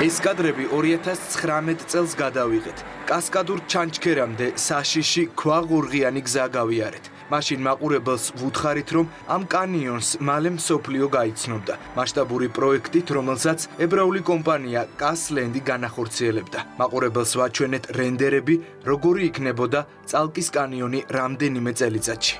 ეს კადრები 2019 წელს გადავიღეთ. კასკადურ ჩანჩქერამდე საშიში ქვაღურღიანი გზა გავიარეთ. მაშინ მაყურებელს ვუთხარით, რომ ამ კანიონს მალე მსოფლიო გაიცნობდა. მასშტაბური პროექტით, რომელსაც ებრაული კომპანია კასლენდი განახორციელებდა. მაყურებელს ვაჩვენეთ რენდერები, როგორი იქნებოდა წალკის კანიონი რამდენიმე წელიწადში.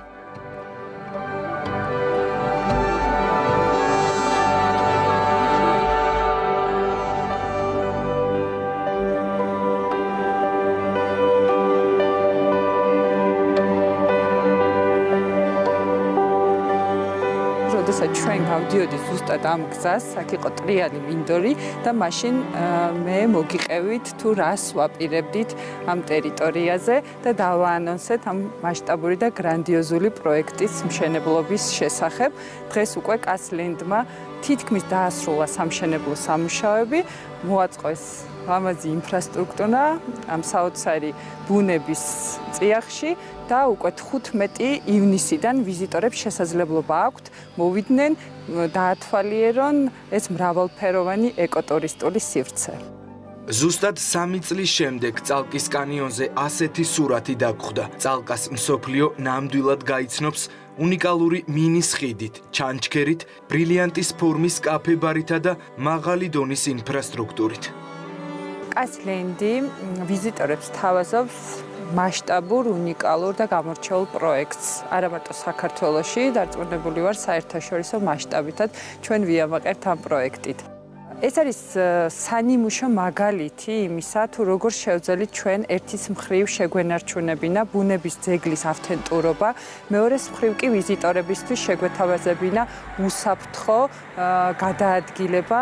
ჩვენ გავდიოდი ზუსტად ამ გზას, აქ იყო ტრიალი მინდორი და მაშინ მე მოგიყევით თუ რას ვაპირებდით ამ ტერიტორიაზე და დავაანონსეთ ამ მასშტაბური და გრანდიოზული პროექტის მშენებლობის შესახებ. დღეს უკვე კასლენდმა თითქმის დაასრულა სამშენებლო სამუშაოები, მოაწყოს ლამაზი ინფრასტრუქტურა ამ საოცარი ბუნების წიაღში და უკვე 15 ივნისიდან ვიზიტორებს შესაძლებლობა აქვთ მოვიდნენ დაათვალიერონ ეს მრავალფეროვანი ეკოტურისტული სივრცე. ზუსტად 3 წლის შემდეგ წალკის კანიონზე ასეთი სურათი დაგხვდა. წალკას მსოფლიო ნამდვილად გაიცნობს უნიკალური მინის ხიდით, ჩანჩქერით, ბრილიანტის ფორმის კაფე-ბარითა და მაღალი დონის ინფრასტრუქტურით. კასლენდი ვიზიტორებს თავაზობს მასშტაბურ, უნიკალურ და გამორჩეულ პროექტს. არა მარტო საქართველოში, დარწმუნებული ვარ საერთაშორისო მასშტაბითაც ჩვენ ვიამაყებთ ამ პროექტით. ეს არის სანიმუშო მაგალითი იმისა, თუ როგორ შევძელით ჩვენ ერთის მხრივ შეგვენარჩუნებინა ბუნების ძეგლის ავთენტურობა, მეორეს მხრივ კი ვიზიტორებისთვის შეგვეთავაზებინა უსაფრთხო გადაადგილება.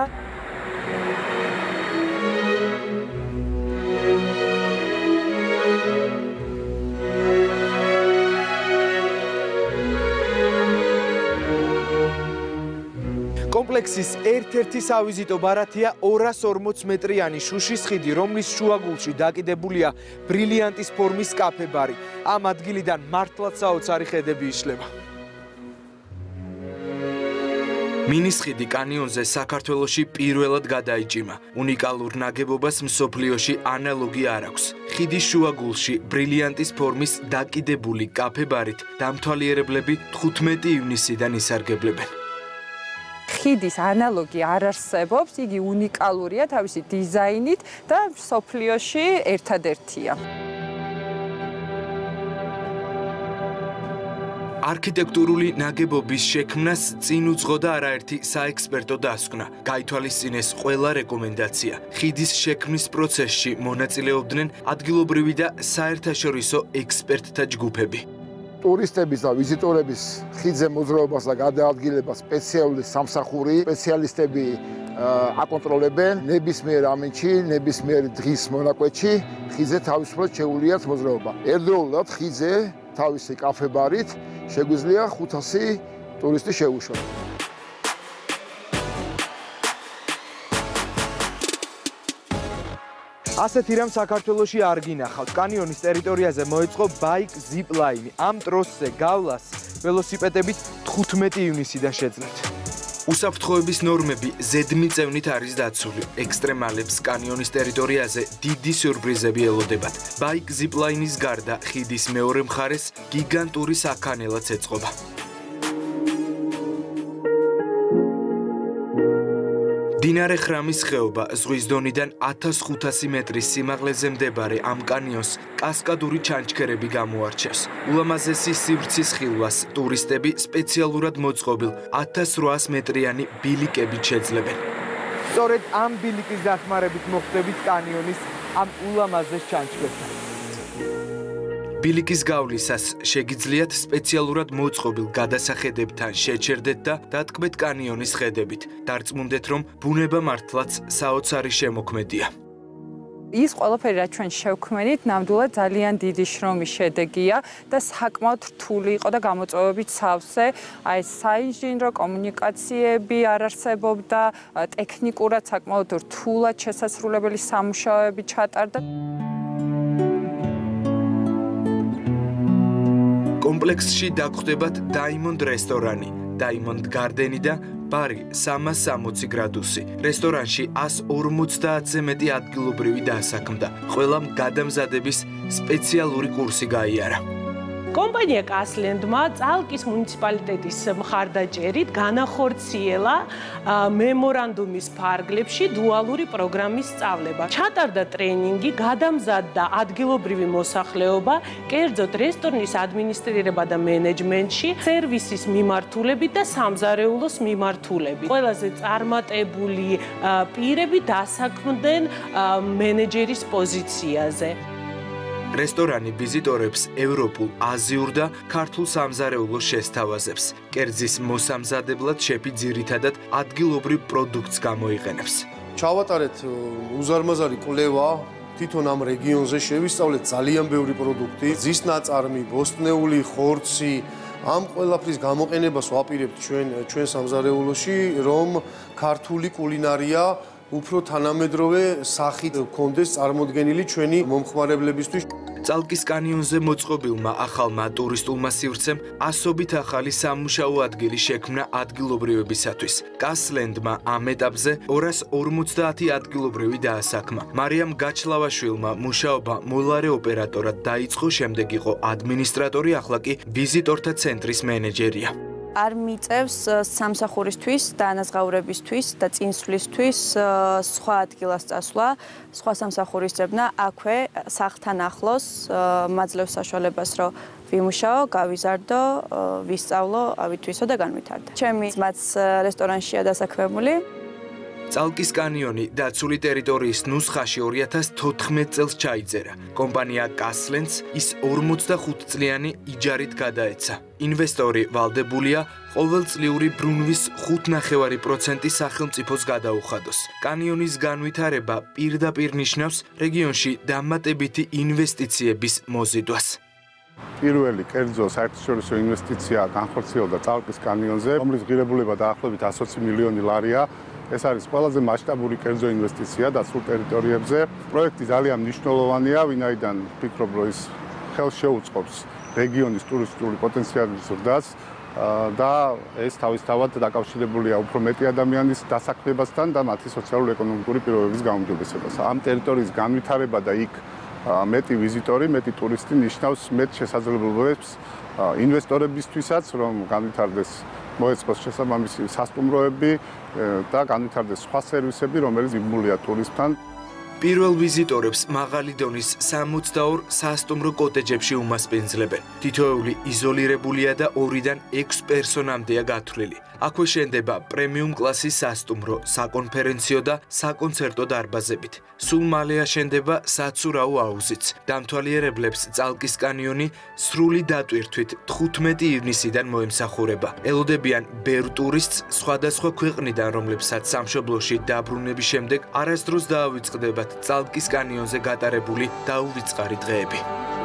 კომპლექსის ერთ-ერთი სავიზიტო ბარათია 240 მეტრიანი შუშის ხიდი, რომლის შუაგულში დაკიდებულია ბრილიანტის ფორმის კაფე-ბარი. ამ ადგილიდან მართლაც საოცარი ხედები იშლება. მინის ხიდი კანიონზე საქართველოში პირველად გადაიჭიმა. უნიკალურ ნაგებობას მსოფლიოში ანალოგი არ აქვს. ხიდის შუაგულში ბრილიანტის ფორმის დაკიდებული კაფე-ბარით დამთვალიერებლები 15 ივნისიდან ისარგებლებენ. ხიდის ანალოგი არ არსებობს, იგი უნიკალურია თავისი დიზაინით და მსოფლიოში ერთადერთია. არქიტექტურული ნაგებობის შექმნას წინ უძღოდა არაერთი საექსპერტო დასკვნა. გაითვალისწინეს ყველა რეკომენდაცია. ხიდის შექმნის პროცესში მონაწილეობდნენ ადგილობრივი და საერთაშორისო ექსპერტთა ჯგუფები. ტურისტების და ვიზიტორების ხიდზე მოძრაობას და გადაადგილებას სპეციალური სამსახური სპეციალისტები აკონტროლებენ ნებისმიერ ამინდში, ნებისმიერ დღის მონაკვეთში ხიდზე თავისუფლად შეუძლიათ მოძრაობა. ერთდროულად ხიდზე თავისი კაფე-ბარით შეგვიძლია 500 ტურისტი შეუშვათ. ასეთი რამ საქართველოში არ გინახავთ. კანიონის ტერიტორიაზე მოეწყო ბაიკ ზიპ ლაინი. ამ ტროსზე გავლას ველოსიპედებით 15 ივნისიდან შეძლეთ. უსაფრთხოების ნორმები ზედმიწევნით არის დაცული. ექსტრემალებს კანიონის ტერიტორიაზე დიდი სიურპრიზები ელოდებათ. ბაიკ ზიპ ლაინის გარდა ხიდის მეორე მხარეს გიგანტური საქანელაც ეწყობა. დინარე ხრამის ხეობა ზღვის დონიდან 1500 მეტრის სიმაღლეზე მდებარე ამ კანიონს კასკადური ჩანჩქერები გამოარჩევს. ულამაზესი სივრცის ხილვას ტურისტები სპეციალურად მოწყობილ 1800 მეტრიანი ბილიკებით შეძლებენ. სწორედ ამ ბილიკის დახმარებით მოხვდებით კანიონის ამ ულამაზეს ჩანჩქერთან. ბილიკის გავლისას შეგიძლიათ სპეციალურად მოწყობილ გადასახედებთან შეჩერდეთ და დატკბეთ კანიონის ხედებით. დარწმუნდეთ, რომ ბუნება მართლაც საოცარი შემოქმედია. ის ყველაფერი, რაც ჩვენ შევქმნით, ნამდვილად ძალიან დიდი შრომის შედეგია და საკმაოდ რთული იყო და გამოწვევებით სავსე. აი საინჟინრო კომუნიკაციები არ არსებობდა, ტექნიკურად საკმაოდ რთულად შესასრულებელი სამუშაოები ჩატარდა. კომპლექსში დაგხვდებათ Diamond რესტორანი, Diamond Garden და ბარი 360 გრადუსი. რესტორანში 150-ზე მეტი ადგილობრივი დაასაქმდა. ყველამ გადამზადების სპეციალური კურსი გაიარა. კომპანია კასლენდმა წალკის მუნიციპალიტეტის მხარდაჭერით განახორციელა მემორანდუმის ფარგლებში დუალური პროგრამის სწავლება. ჩატარდა ტრენინგი, გადამზადდა ადგილობრივი მოსახლეობა, კერძოდ რესტორნის ადმინისტრირება და მენეჯმენტში, სერვისის მიმართულებით და სამზარეულოს მიმართულებით. ყველაზე წარმატებული პირები დასაქმდნენ მენეჯერის პოზიციაზე. რესტორანი ვიზიტორებს ევროპულ, აზიურ და ქართულ სამზარეულოს შესთავაზებს. კერძის მოსამზადებლად შეფი ძირითადად ადგილობრივ პროდუქტს გამოიყენებს. ჩავატარეთ უზარმაზარი კვლევა თვითონ ამ რეგიონზე, შევისწავლეთ ძალიან ბევრი პროდუქტი, ძის ნაწარმი, ბოსტნეული, ხორცი, ამ ყველაფრის გამოყენებას ვაპირებთ ჩვენ სამზარეულოში, რომ ქართული კულინარია უფრო თანამედროვე სახით გქონდეს წარმოდგენილი ჩვენი მომხმარებლებისთვის. წალკის კანიონზე მოწყობილმა ახალმა ტურისტულმა სივრცემ ასობით ახალი სამუშაო ადგილი შექმნა ადგილობრივებისათვის. კასლენდმა ამ ეტაპზე 250 ადგილობრივი დაასაქმა. მარიამ გაჩლავაშვილმა მუშაობა მოლარე ოპერატორად დაიწყო, შემდეგ იყო ადმინისტრატორი, ახლა კი ვიზიტორთა ცენტრის მენეჯერია. არ მიწევს სამსახურისთვის, დანაზღაურებისთვის და წინსვლისთვის სხვა ადგილას წასვლა, სხვა სამსახურის ძებნა აქვე სახლთან ახლოს მაძლევს საშუალებას, რომ ვიმუშაო, გავიზარდო, ვისწავლო, ავითვისო და განვითარდე. ჩემი ძმაც რესტორანშია დასაქმებული. წალკის კანიონი დაცული ტერიტორიის ნუსხაში 2014 წელს ჩაიწერა. კომპანია კასლენდს ის 45 წლიანი იჯარით გადაეცა. ინვესტორი ვალდებულია ყოველწლიური ბრუნვის 5.5% სახელმწიფოს გადაუხადოს. კანიონის განვითარება პირდაპირ ნიშნავს რეგიონში დამატებითი ინვესტიციების მოზიდვას. პირველი კერძო საერთაშორისო ინვესტიცია განხორციელდა წალკის კანიონზე, რომლის ღირებულება დაახლოებით 120 მილიონი ლარია. ეს არის ყველაზე მასშტაბური კერძო ინვესტიცია დაცულ ტერიტორიებზე. პროექტი ძალიან მნიშვნელოვანია, ვინაიდან ვფიქრობ, რომ ის ხელს შეუწყობს რეგიონის ტურისტული პოტენციალის ზრდას და ეს თავისთავად დაკავშირებულია უფრო მეტი ადამიანის დასაქმებასთან და მათი სოციალურ-ეკონომიკური პირობების გაუმჯობესებას. ამ ტერიტორიის განვითარება და იქ მეტი ვიზიტორი, მეტი ტურისტი ნიშნავს მეტ შესაძლებლობებს ინვესტორებისთვისაც, რომ განვითარდეს მოეწყოს შესაბამისი სასტუმროები და განვითარდეს სხვა სერვისები, რომელიც მიბმულია ტურისტთან. პირველ ვიზიტორებს მაღალი დონის 62 სასტუმრო კოტეჯებში უმასპინძლებენ. თითოეული იზოლირებულია და 2-დან 6 პერსონამდეა გათვლილი. აქვე შენდება პრემიუმ კლასის სასტუმრო, საკონფერენციო და საკონცერტო დარბაზებით. სულ მალე აშენდება საცურაო აუზიც. დამთვალიერებლებს წალკის კანიონი სრული დატვირთვით 15 ივნისიდან მოემსახურება. ელოდებიან ბევრ ტურისტს სხვადასხვა ქვეყნიდან, რომლებსაც სამშობლოში დაბრუნების შემდეგ არასდროს დაავიწყდებათ წალკის კანიონზე გატარებული დაუვიწყარი დღეები.